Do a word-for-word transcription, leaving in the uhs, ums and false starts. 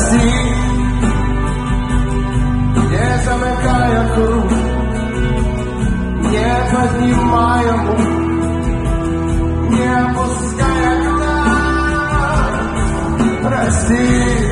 прости, не замыкая круг, не поднимая мук, не опуская глаз. Прости.